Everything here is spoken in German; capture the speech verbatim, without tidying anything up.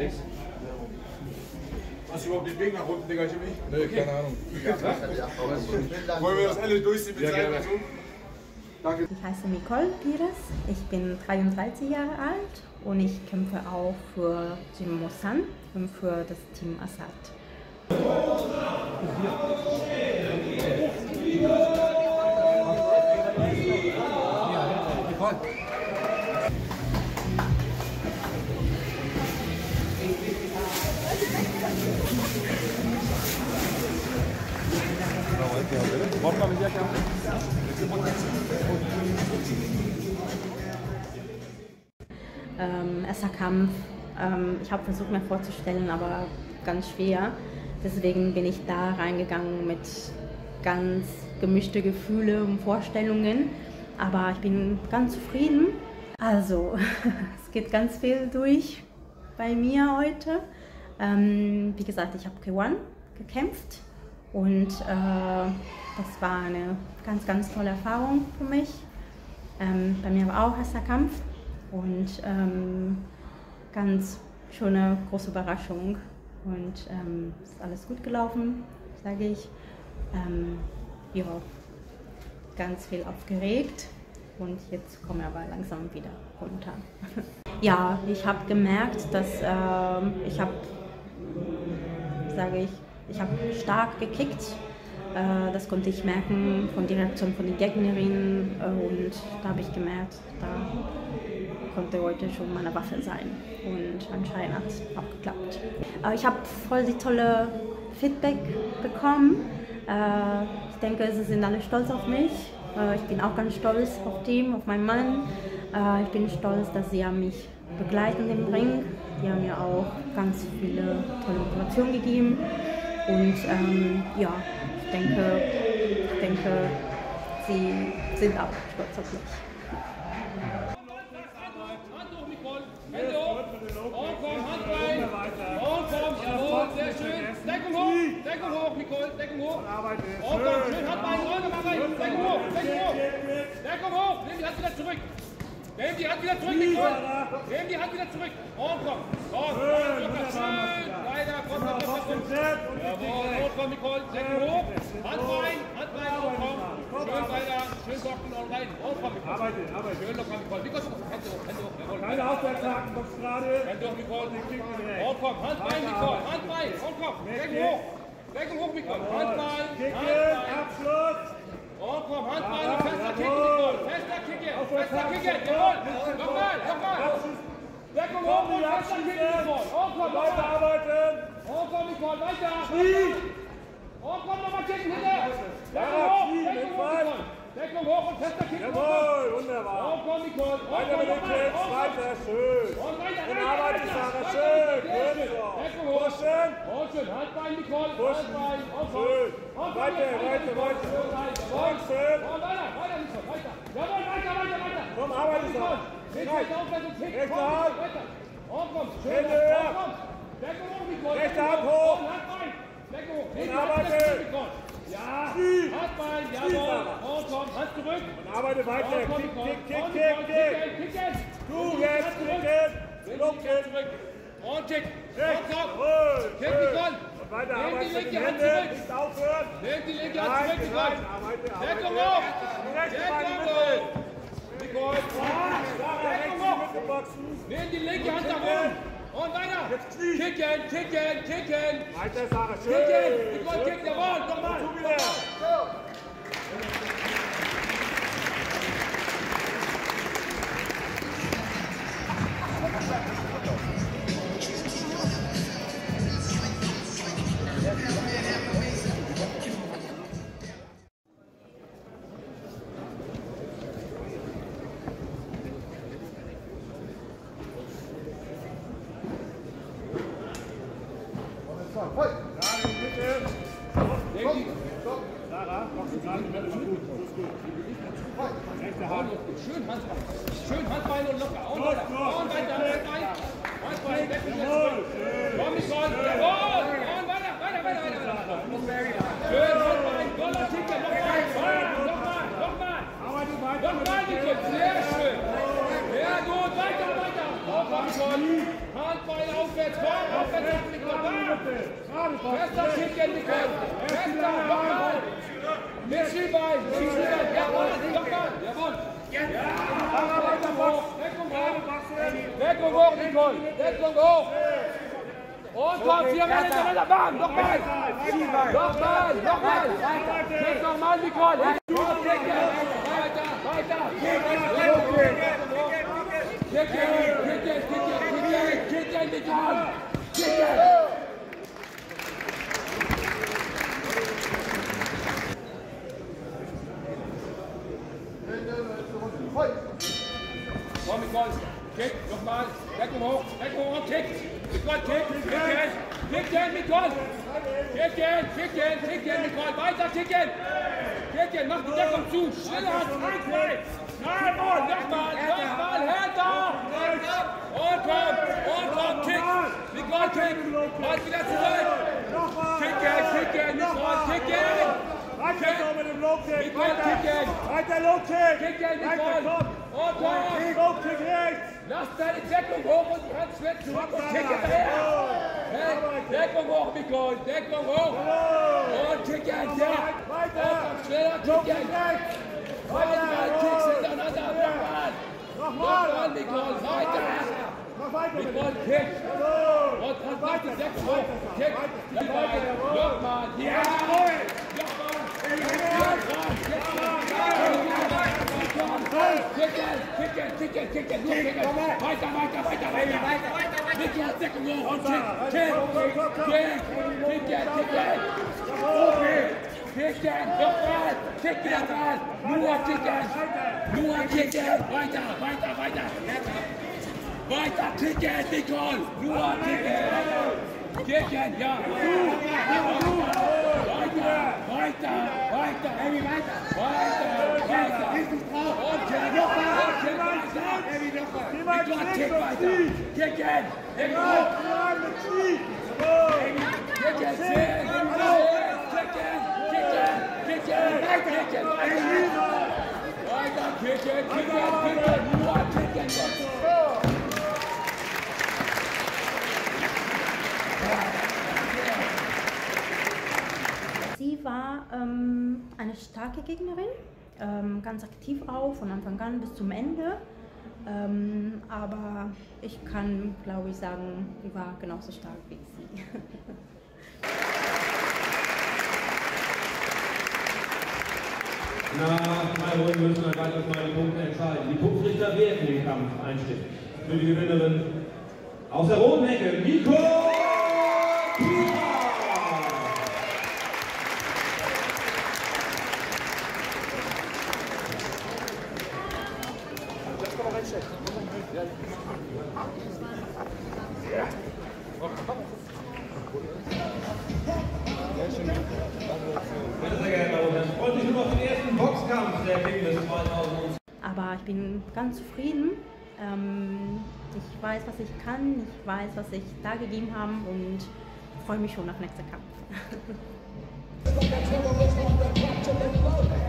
Hast du überhaupt den Weg nach unten, Digga, Jimmy? Nee, okay. Keine Ahnung. Wollen wir das alle durchziehen mit Zeit und so? Danke. Ich heiße Nicole Pires, ich bin dreiunddreißig Jahre alt und ich kämpfe auch für Jim Mosan und für das Team Assad. Ähm, erster Kampf, ähm, ich habe versucht mir vorzustellen, aber ganz schwer. Deswegen bin ich da reingegangen mit ganz gemischte Gefühle und Vorstellungen. Aber ich bin ganz zufrieden. Also, es geht ganz viel durch bei mir heute. Ähm, wie gesagt, ich habe K eins gekämpft und äh, das war eine ganz, ganz tolle Erfahrung für mich. Ähm, bei mir war auch erster Kampf und ähm, ganz schöne große Überraschung und ähm, ist alles gut gelaufen, sage ich. Ähm, ja, ganz viel aufgeregt und jetzt komme ich aber langsam wieder runter. Ja, ich habe gemerkt, dass äh, ich habe, sage ich, ich habe stark gekickt. Äh, das konnte ich merken von der Reaktion von den Gegnerinnen äh, und da habe ich gemerkt, da konnte heute schon meine Waffe sein und anscheinend hat es auch geklappt. Äh, ich habe voll die tolle Feedback bekommen. Äh, ich denke, sie sind alle stolz auf mich. Äh, ich bin auch ganz stolz auf Team, auf meinen Mann. Äh, ich bin stolz, dass sie mich begleiten im Ring. Die haben mir auch ganz viele tolle Motivationen gegeben. Und ähm, ja, ich denke, ich denke, sie sind auch stolz auf mich. Hände hoch, und komm, Hand rein, und komm, jawohl, sehr schön, Deckung hoch, Deckung hoch, Nicole, Deckung hoch, und komm, schön, Hand rein, Rolle rein, Deckung hoch, Deckung hoch, Deckung hoch, nimm die Hand wieder zurück, nimm die Hand wieder zurück, Nicole, nimm die Hand wieder zurück, und komm, komm, schön, weiter, komm, komm, komm, komm, jawohl, und komm, Nicole, Deckung hoch, Hand rein, Hand rein, und komm, schön weiter, schön socken und rein, und komm, Nicole, arbeite, arbeite, schön locker, Nicole, Nicole, Hände hoch, Hände hoch, jawohl, keine Aufwärtshaken, Box gerade. Hände hoch, Nicole, und komm, Hand rein, Nicole, Hand rein, und komm, Deckung hoch, Deckung hoch, Nicole, Hand rein, Kicken, Abschluss. und komm, Hand rein, und fester Kicken, Nicole, fester Kicken, fester Kicken, jawohl, nochmal, nochmal, Deckung hoch und fester Kicken, Nicole, und komm, weiter arbeiten, und komm, Nicole, weiter, und komm, nochmal Kicken hinter, Deckung hoch, Deckung hoch, Nicole, Deckung hoch und fester Kicken, jawohl, wunderbar, und komm, Nicole, weiter mit den Kicks, weiter, schön, und weiter, und arbeitet, Sarah, schön, gut so, pushen, und schön, Handbein, Nicole, pushen, Handbein, und schön, weiter, weiter, weiter, und schön, und weiter, weiter, Nicole, weiter, jawohl, weiter, weiter, weiter, komm, arbeite, Sarah, rechts, Aufwärts, Kick, rechte komm, Hand, weiter, und komm, schön, Hände höher, und komm, Deckung hoch, Nicole, rechte Hand hoch, und Handbein, Deckung hoch, und arbeite, ja, Handbein, jawohl, und komm, Hand zurück, und arbeite weiter, und komm, kick, Nicole, kick, kick, und kick, Nicole, kick, kicken, du jetzt, kicken, Look, kick, zurück. Und kick. rechts, Und komm. jawohl, Kick, schön, Nicole. und weiter Nimm die arbeiten mit linke den Hand Händen, zurück. nicht aufhören, Nimm die linke Hand rein, zurück, Nicole. rein, arbeite, Deckung arbeite, hoch. die rechte Bein in die Deckung Mitte, hoch. Nicole. Sarah, rechts Deckung in die hoch. Mitte boxen, Nimm die linke Hand nach oben. Und weiter. Jetzt Knie. Kicken, kicken, kicken. weiter, Sarah, schön, Kicken. Nicole, schön. kick, jawohl. Nochmal. Tu wieder. Sarah, machst du gerade mit, ist gut, ist gut. Rechte Hand. Schön Handbein. Schön Handbein und locker. Und Los, weiter. los. Und weiter. Handbein. Handbein. Deckung wieder Jawohl, zurück. schön. Komm, Nicole. Jawohl. Und weiter, weiter, weiter, weiter. Schön Handbein. Toller Kicker. Nochmal. Nochmal. Nochmal. Arbeite weiter. Nochmal, Nicole. Sehr schön. Sehr gut. Weiter, weiter. Und komm Nicole. Handbein aufwärts, komm, aufwärts, Nicole. Fester Kicken, Nicole. Fester, nochmal. Mit Schienbein, Schienbein. Jawohl, nochmal. Jawohl. Deckung hoch. Deckung hoch, Nicole. Deckung hoch. Und komm, vier Mann hintereinander, bam, nochmal. Nochmal, nochmal. Jetzt nochmal, Nicole. Weiter, weiter. Kicken, kicken, kicken, kicken, Nicole. Kicken. Komm, Nicole. Kick, nochmal. Deckung hoch, Deckung hoch, kick. Nicole, kick, kicken, kicken, Nicole. Kicken, kicken, kicken, Nicole. Weiter kicken. Kicken, mach die Deckung zu. Schneller. Nochmal, nochmal, nochmal, härter. Und komm, und komm, kick. Nicole, kick. Halt wieder zurück. Kicken, kicken, Nicole, kicken. Weiter so mit dem Low-Kick. Nicole, kicken. Weiter Low-Kick. Kicken, Nicole. Und komm. Low-Kick rechts. Lass deine Deckung hoch und die Hand schwer zurück und kick hinterher. Hey, Deckung hoch, Nicole. Deckung hoch. Und kicken, ja. Weiter. Und schneller kicken. Weiter, Kicks hintereinander. Nochmal. Nochmal, Nicole. Weiter. Mach weiter. Nicole, kick. Und dann mach die Deckung hoch. Kick. Nochmal. Ja. Nochmal. Kicken, kicken, kicken, kicken, kicken. Weiter, weiter, weiter, weiter. Nicole, Deckung hoch und kick, kick, kick, kicken, kicken. Kicken, nochmal, kick wieder dran. Nur kicken, nur kicken. Weiter, weiter, weiter. Weiter kicken, Nicole. Nur kicken. Kicken, ja. Weiter, weiter, weiter. Heavy, weiter. Weiter, weiter. Und kick, und kick weiter. Nicole, kick weiter. Kicken. Nicole. Kicken, sehr gut. Kicken, kicken, kicken. Weiter, kicken, weiter. Weiter, kicken, kicken, kicken. Nur kicken. Sie war ähm, eine starke Gegnerin, ähm, ganz aktiv auch, von Anfang an bis zum Ende. Ähm, aber ich kann, glaube ich, sagen, sie war genauso stark wie sie. Nach drei Runden müssen wir weiter mal die Punkte entscheiden. Die Punktrichter werden den Kampf einstimmen. Für die Gewinnerin aus der roten Ecke, Nicole Pira! Meine sehr geehrten Damen und Herren, freut sich nur auf den ersten Boxkampf der Fitness zweitausend. Aber ich bin ganz zufrieden. Ähm, ich weiß, was ich kann, ich weiß, was ich da gegeben habe und freue mich schon auf den nächsten Kampf.